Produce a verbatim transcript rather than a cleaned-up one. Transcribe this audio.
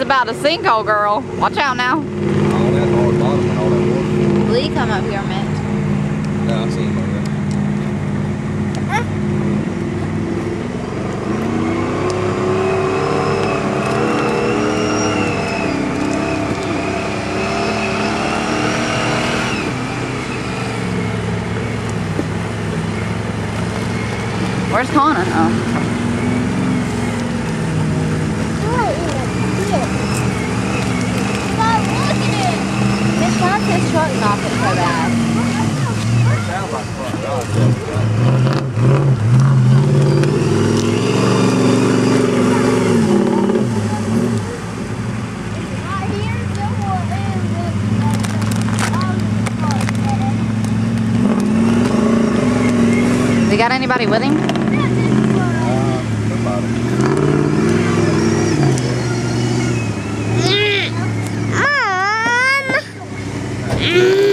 about to sink, old girl. Watch out now. All that hard bottom and all that water. Lee, come up here a minute. No, I see him over there. Where's Connor? Oh. Miss Johnson's truck knocked it so bad. Sounds like front yard. Has he got anybody with him? Mom!